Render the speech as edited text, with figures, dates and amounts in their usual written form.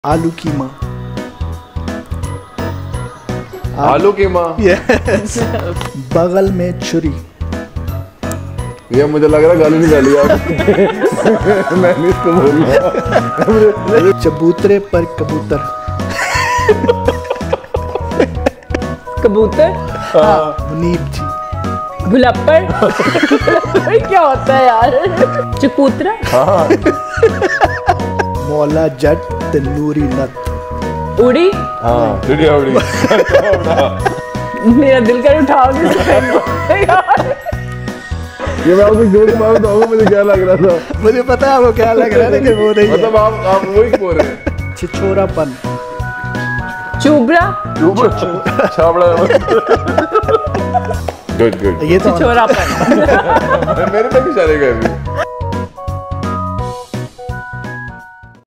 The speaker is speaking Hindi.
आलू की माँ। आलू की माँ। यस। बगल में छुरी। ये मुझे लग रहा है गाली निकाली आप। मैं नहीं इसको बोल रहा। चबूतरे पर कबूतर। कबूतर। मुनीब जी। गुलप्पर। क्या होता है यार? चकूतरा। मौला जट तंदूरी नत। उड़ी। हाँ चिड़िया उड़ी। मेरा दिल कर उठाओगे यार। ये मैं आपको जोक मार दूंगा, मुझे क्या लग रहा था। मुझे पता है आपको क्या लग रहा है, लेकिन वो नहीं है। मतलब आप वही बोल रहे हैं। छिछोरापन। चुबरा। छाबड़ा। Good good. ये तो छिछोरापन। मेरे पे इशारे कर रही है।